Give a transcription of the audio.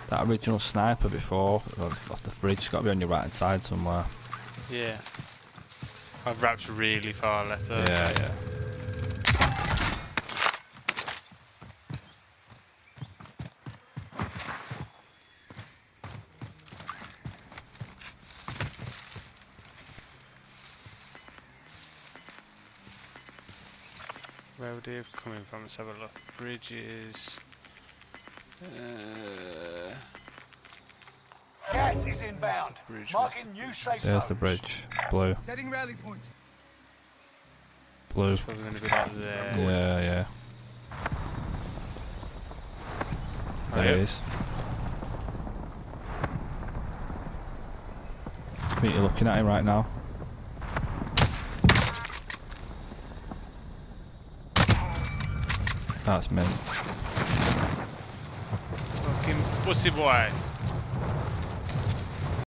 That original sniper before, off the bridge, it's got to be on your right hand side somewhere. Yeah. I've wrapped really far left there. Yeah, yeah. Where would he have come in from? Let's have a look. Bridges. Gas is inbound. Bridge Marking new safe There's zone. the bridge. Blue. Setting rally point. Blue. Probably going to be like there. Yeah, yeah. There it is. I think you're looking at him right now. That's me. Fucking pussy boy.